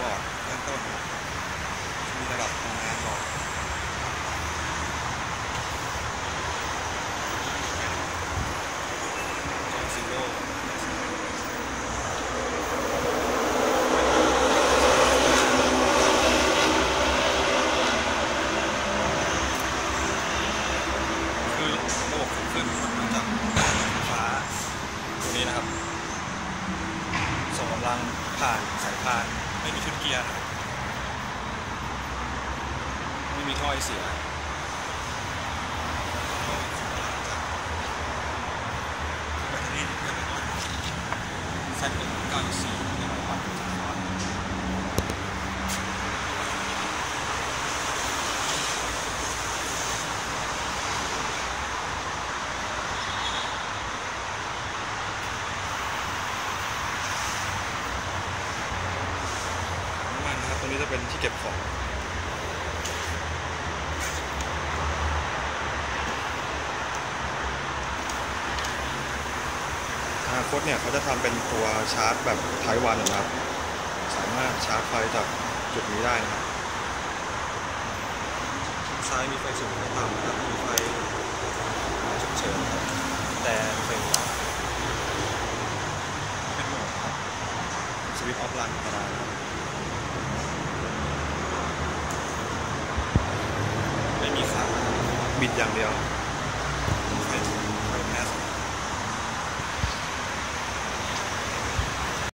บอร์ดเริ่มต้นมีระดับทำงานบอกจอซีโร่คือระบบขับเคลื่อนมาจากไฟฟ้าตัวนี้นะครับส่งกำลังผ่านสายพานไม่มีชุดเกียร์ไม่มีท่อไอเสียแบตเตอรี่ที่เพื่อนก็แซดเป็น94ในระดับน้ำมันนะครับตรงนี้จะเป็นที่เก็บของอนาคตเนี่ยเขาจะทำเป็นตัวชาร์จแบบไทป์วันนะครับสามารถชาร์จไฟจากจุดนี้ได้นะครับซ้ายมีไฟสูงไฟต่ำนะครับมีไฟฉุกเฉินแต่ไฟฟ้าเป็นโหมดครับสวิตช์ออฟไลน์ธรรมดาครับไม่มีขาบิดอย่างเดียว